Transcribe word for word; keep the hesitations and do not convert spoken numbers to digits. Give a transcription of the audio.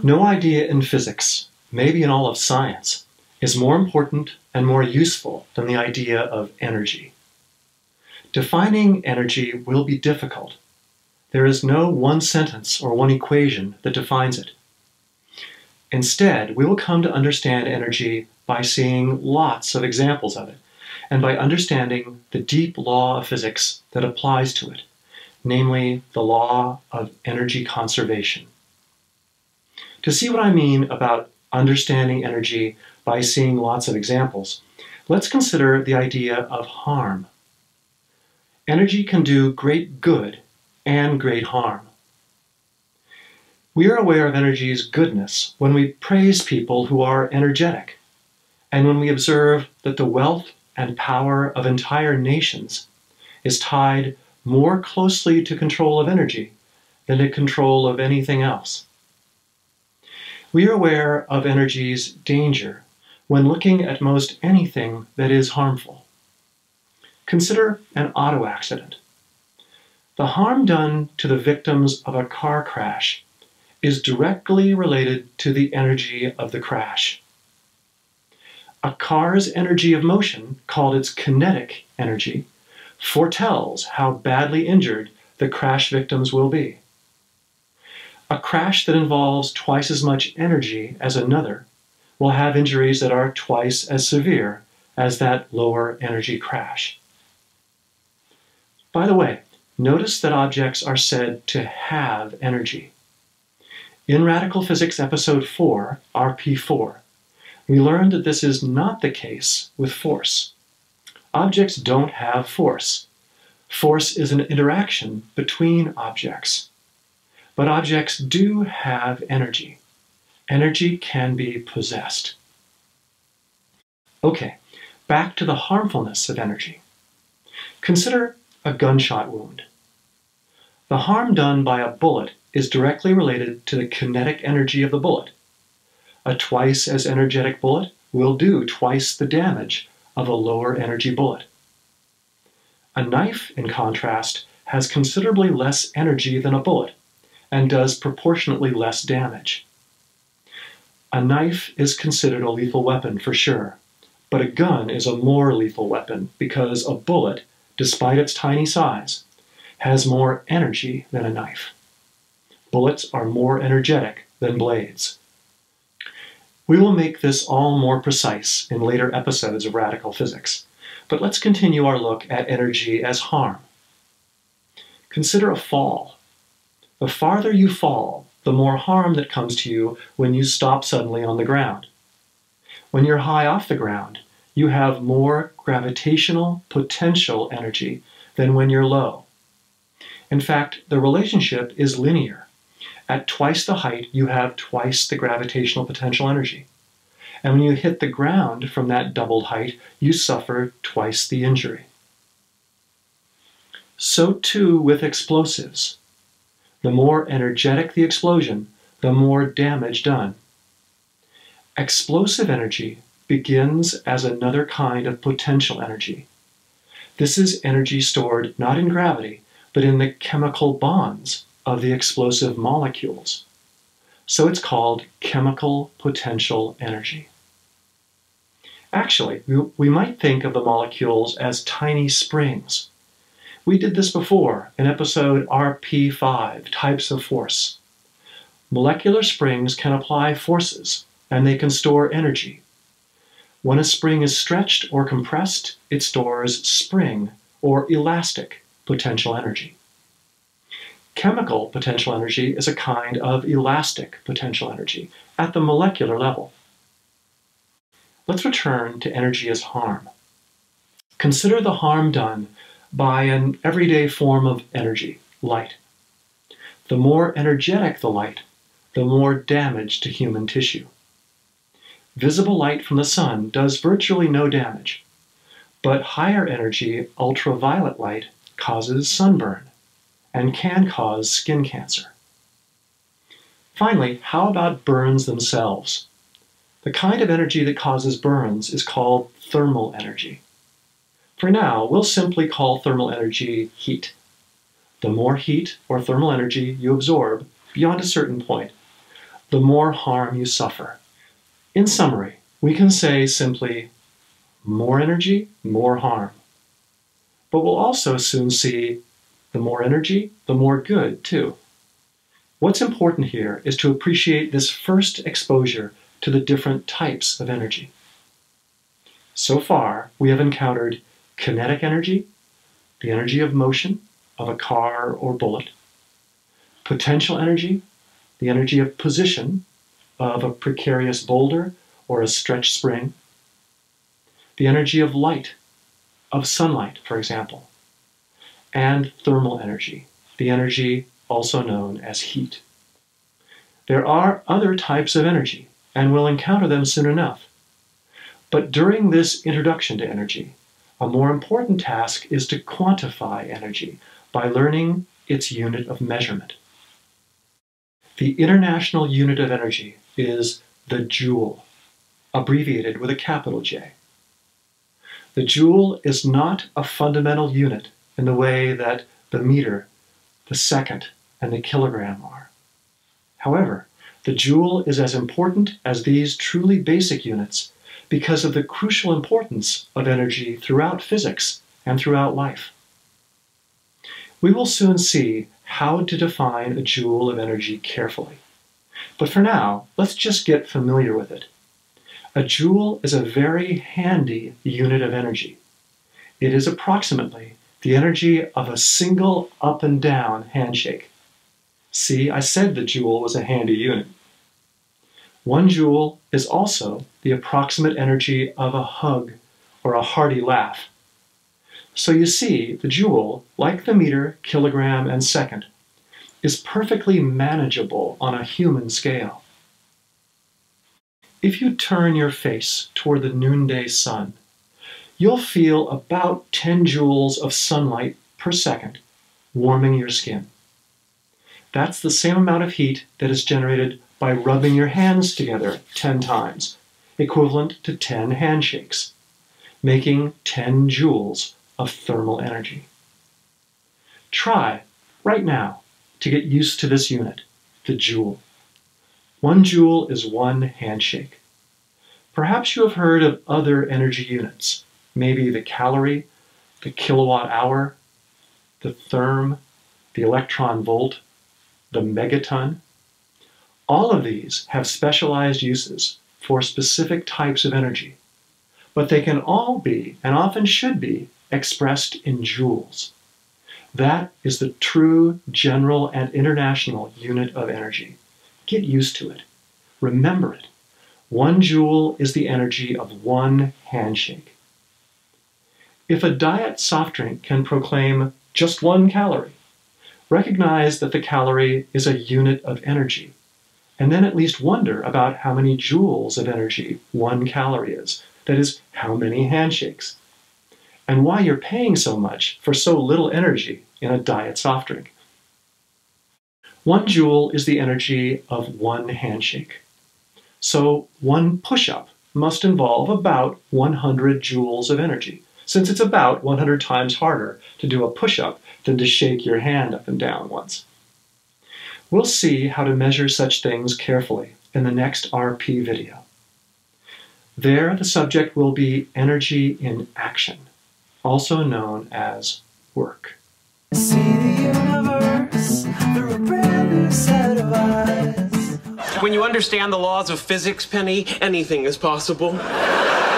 No idea in physics, maybe in all of science, is more important and more useful than the idea of energy. Defining energy will be difficult. There is no one sentence or one equation that defines it. Instead, we will come to understand energy by seeing lots of examples of it, and by understanding the deep law of physics that applies to it, namely the law of energy conservation. To see what I mean about understanding energy by seeing lots of examples, let's consider the idea of harm. Energy can do great good and great harm. We are aware of energy's goodness when we praise people who are energetic, and when we observe that the wealth and power of entire nations is tied more closely to control of energy than to control of anything else. We are aware of energy's danger when looking at most anything that is harmful. Consider an auto accident. The harm done to the victims of a car crash is directly related to the energy of the crash. A car's energy of motion, called its kinetic energy, foretells how badly injured the crash victims will be. A crash that involves twice as much energy as another will have injuries that are twice as severe as that lower energy crash. By the way, notice that objects are said to have energy. In Radical Physics Episode four, R P four, we learned that this is not the case with force. Objects don't have force. Force is an interaction between objects. But objects do have energy. Energy can be possessed. Okay, back to the harmfulness of energy. Consider a gunshot wound. The harm done by a bullet is directly related to the kinetic energy of the bullet. A twice as energetic bullet will do twice the damage of a lower energy bullet. A knife, in contrast, has considerably less energy than a bullet and does proportionately less damage. A knife is considered a lethal weapon for sure, but a gun is a more lethal weapon because a bullet, despite its tiny size, has more energy than a knife. Bullets are more energetic than blades. We will make this all more precise in later episodes of Radical Physics, but let's continue our look at energy as harm. Consider a fall. The farther you fall, the more harm that comes to you when you stop suddenly on the ground. When you're high off the ground, you have more gravitational potential energy than when you're low. In fact, the relationship is linear. At twice the height, you have twice the gravitational potential energy. And when you hit the ground from that doubled height, you suffer twice the injury. So too with explosives. The more energetic the explosion, the more damage done. Explosive energy begins as another kind of potential energy. This is energy stored not in gravity, but in the chemical bonds of the explosive molecules. So it's called chemical potential energy. Actually, we, we might think of the molecules as tiny springs. We did this before in episode R P five, Types of Force. Molecular springs can apply forces, and they can store energy. When a spring is stretched or compressed, it stores spring or elastic potential energy. Chemical potential energy is a kind of elastic potential energy at the molecular level. Let's return to energy as harm. Consider the harm done by an everyday form of energy, light. The more energetic the light, the more damage to human tissue. Visible light from the sun does virtually no damage, but higher energy ultraviolet light causes sunburn and can cause skin cancer. Finally, how about burns themselves? The kind of energy that causes burns is called thermal energy. For now, we'll simply call thermal energy heat. The more heat or thermal energy you absorb beyond a certain point, the more harm you suffer. In summary, we can say simply, more energy, more harm. But we'll also soon see the more energy, the more good, too. What's important here is to appreciate this first exposure to the different types of energy. So far, we have encountered kinetic energy, the energy of motion of a car or bullet, potential energy, the energy of position of a precarious boulder or a stretched spring, the energy of light, of sunlight, for example, and thermal energy, the energy also known as heat. There are other types of energy, and we'll encounter them soon enough. But during this introduction to energy, a more important task is to quantify energy by learning its unit of measurement. The international unit of energy is the joule, abbreviated with a capital J. The joule is not a fundamental unit in the way that the meter, the second, and the kilogram are. However, the joule is as important as these truly basic units because of the crucial importance of energy throughout physics and throughout life. We will soon see how to define a joule of energy carefully. But for now, let's just get familiar with it. A joule is a very handy unit of energy. It is approximately the energy of a single up and down handshake. See, I said the joule was a handy unit. One joule is also the approximate energy of a hug or a hearty laugh. So you see, the joule, like the meter, kilogram, and second, is perfectly manageable on a human scale. If you turn your face toward the noonday sun, you'll feel about ten joules of sunlight per second warming your skin. That's the same amount of heat that is generated by rubbing your hands together ten times, equivalent to ten handshakes, making ten joules of thermal energy. Try, right now, to get used to this unit, the joule. One joule is one handshake. Perhaps you have heard of other energy units, maybe the calorie, the kilowatt hour, the therm, the electron volt, the megaton. All of these have specialized uses for specific types of energy, but they can all be, and often should be, expressed in joules. That is the true general and international unit of energy. Get used to it. Remember it. One joule is the energy of one handshake. If a diet soft drink can proclaim just one calorie, recognize that the calorie is a unit of energy, and then at least wonder about how many joules of energy one calorie is. That is, how many handshakes. And why you're paying so much for so little energy in a diet soft drink. One joule is the energy of one handshake. So one push-up must involve about one hundred joules of energy, since it's about one hundred times harder to do a push-up than to shake your hand up and down once. We'll see how to measure such things carefully in the next R P video. There, the subject will be energy in action, also known as work. See the universe through a brand new set of eyes. When you understand the laws of physics, Penny, anything is possible.